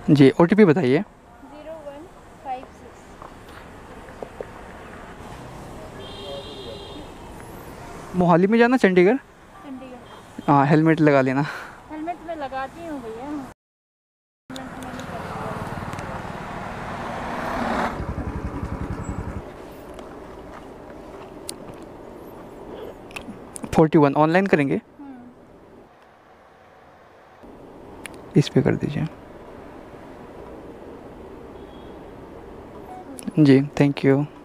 जी, OTP बताइए। 0156। मोहाली में जाना, चंडीगढ़? चंडीगढ़। हाँ, हेलमेट लगा लेना। हेलमेट मैं लगाती हूँ भैया, हेलमेट में नहीं करती है। 41 ऑनलाइन करेंगे? इस पे कर दीजिए। जी, थैंक यू।